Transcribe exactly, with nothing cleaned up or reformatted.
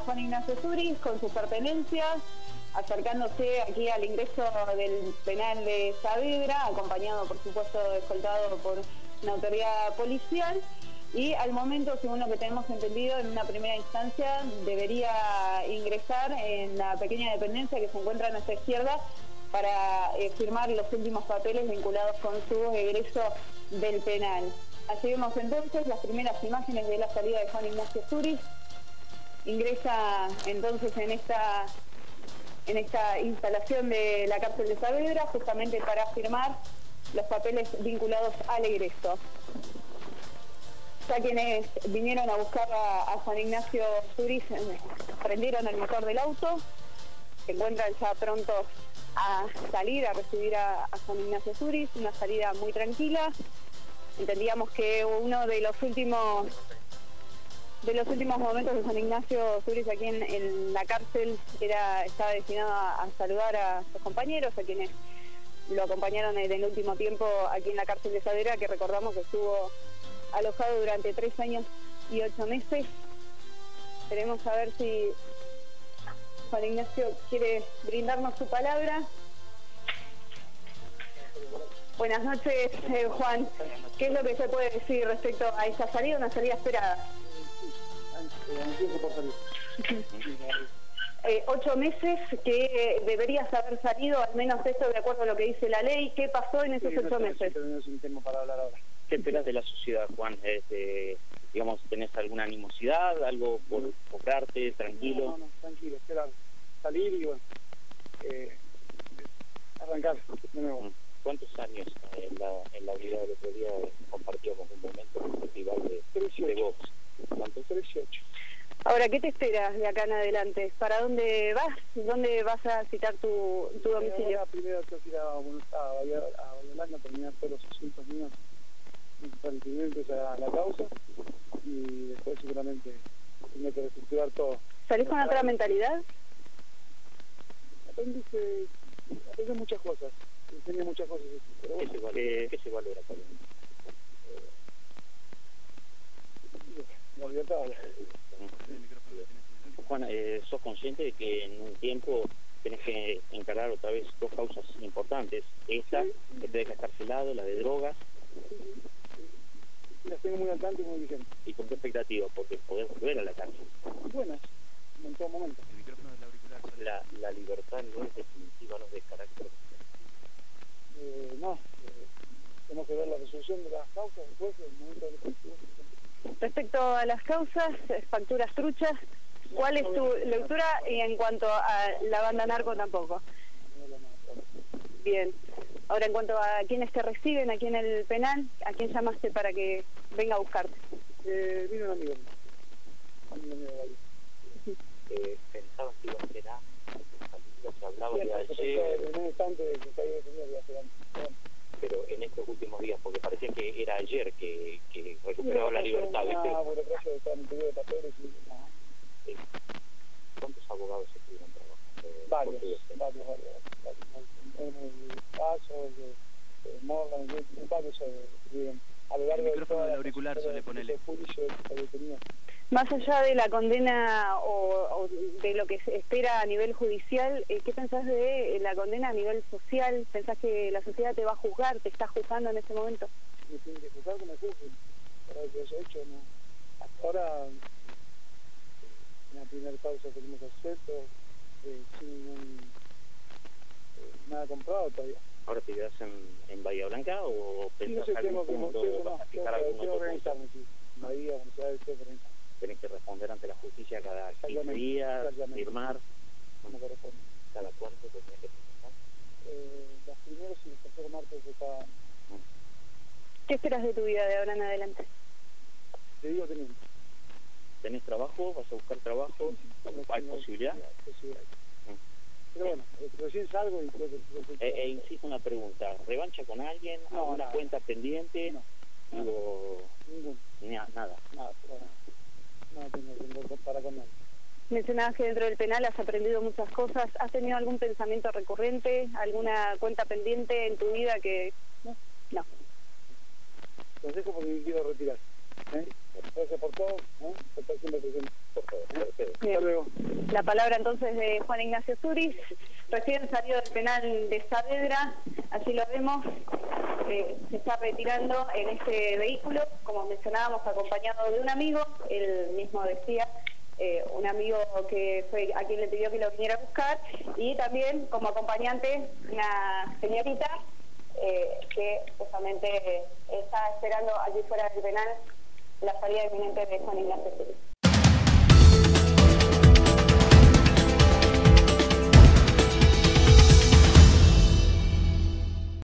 Juan Ignacio Zurich con sus pertenencias, acercándose aquí al ingreso del penal de Saavedra, acompañado por supuesto escoltado por una autoridad policial, y al momento, según lo que tenemos entendido, en una primera instancia debería ingresar en la pequeña dependencia que se encuentra a nuestra izquierda para eh, firmar los últimos papeles vinculados con su egreso del penal. Allí vemos entonces las primeras imágenes de la salida de Juan Ignacio Zurich. Ingresa entonces en esta, en esta instalación de la cárcel de Saavedra justamente para firmar los papeles vinculados al egreso. Ya quienes vinieron a buscar a, a Juan Ignacio Zurich prendieron el motor del auto, se encuentran ya prontos a salir a recibir a, a Juan Ignacio Zurich, una salida muy tranquila. Entendíamos que uno de los últimos de los últimos momentos de Juan Ignacio Zurich aquí en, en la cárcel era estaba destinado a, a saludar a sus compañeros, a quienes lo acompañaron en el último tiempo aquí en la cárcel de Saavedra, que recordamos que estuvo alojado durante tres años y ocho meses. Queremos saber si Juan Ignacio quiere brindarnos su palabra. Buenas noches, eh, Juan. ¿Qué es lo que se puede decir respecto a esta salida, una salida esperada? eh, ocho meses que eh, deberías haber salido, al menos esto de acuerdo a lo que dice la ley. ¿Qué pasó en esos sí, ocho no meses? No es un tema para hablar ahora. ¿Qué esperas de la sociedad, Juan? Este, digamos, ¿tenés alguna animosidad, algo por enfocarte, tranquilo? No, no, no, tranquilo, esperar, salir y bueno, eh, arrancar de nuevo. ¿Cuántos años en la, en la vida del otro día compartió con un momento en un festival de, de box? ¿Cuántos? dieciocho. Ahora, ¿qué te esperas de acá en adelante? ¿Para dónde vas? ¿Dónde vas a citar tu, tu domicilio? Ahora primero tengo que ir a Buenos Aires, a Bayolanda, terminar todos los asuntos míos. Primero empieza la causa y después seguramente tendré que reestructurar todo. ¿Salís con otra mentalidad? Aprendiste, aprendí muchas cosas, enseñé muchas cosas. Pero bueno, ¿Qué, se valora, ¿Qué se valora con él? La libertad. Juan, eh, ¿sos consciente de que en un tiempo tenés que encarar otra vez dos causas importantes? Esta, sí, que te deja escarcelado, la de drogas. Sí, sí. Las tengo muy al tanto y muy vigentes. ¿Y con qué expectativa? Porque podés volver a la cárcel. Buenas, en todo momento. El micrófono del auricular. La, la libertad no es definitiva, no es de carácter. Eh, no, eh, tenemos que ver la resolución de las causas después, en el momento del efectivo. Respecto a las causas, facturas truchas, ¿cuál es tu lectura? Y en cuanto a la banda narco tampoco. Bien. Ahora, en cuanto a quienes te reciben aquí en el penal, ¿a quién llamaste para que venga a buscarte? Eh, vino un amigo. Un amigo de Valle. Eh, ¿Pensabas que iba a ser antes? ¿Se hablaba de ayer? En un instante de que caí detenido iba a ser antes. Pero en estos últimos días, porque parecía que era ayer que, que recuperaba la libertad. Ah, burocracia de estar en periodo de papeles y... Ah. Sí. ¿Cuántos abogados estuvieron trabajando? Varios, varios, varios, varios. En el caso de, de Morgan, varios estuvieron a lo largo el micrófono de del auricular suele ponerle. Más allá de la condena o, o de lo que se espera a nivel judicial, eh, ¿qué pensás de la condena a nivel social? ¿Pensás que la sociedad te va a juzgar, te está juzgando en este momento? Me tienen que juzgar, que me juzguen. Para que haya hecho, no. Hasta ahora, en la primera causa que hemos acepto, eh, sin un, eh, nada comprado todavía. ¿Ahora te quedas en, en Bahía Blanca o pensás sí, no sé, algún tengo, punto, tengo, vas a fijar tengo, algún tengo otro organizarme, punto? Sí. Bahía, Buenos Aires, tengo que organizarme. Tenés que responder ante la justicia cada quince días, firmar. Como corresponde. ¿Cada cuánto te tenés que presentar? Eh, los primeros y los terceros martes de cada... ¿Qué esperas de tu vida de ahora en adelante? Te digo teniendo. ¿Tenés trabajo? ¿Vas a buscar trabajo? Sí, sí, ¿Hay posibilidad? posibilidad. Pero bueno, recién salgo y creo que... Eh, eh, insisto una pregunta, ¿revancha con alguien? No, ¿Alguna nada. cuenta pendiente? No, Digo, ninguno. Nada, nada. Nada, pero no tengo que para con nadie. Mencionabas que dentro del penal has aprendido muchas cosas. ¿Has tenido algún pensamiento recurrente, alguna cuenta pendiente en tu vida que...? No. No. Los dejo porque me quiero retirar. ¿eh? Gracias por todo, ¿eh? Por siempre presente. Por todo. ¿eh? Bien. Hasta luego. La palabra entonces de Juan Ignacio Zuris, recién salió del penal de Saavedra, así lo vemos, eh, se está retirando en este vehículo, como mencionábamos, acompañado de un amigo, él mismo decía, eh, un amigo que fue a quien le pidió que lo viniera a buscar, y también como acompañante una señorita eh, que justamente está esperando allí fuera del penal la salida inminente de Juan Ignacio Zuris.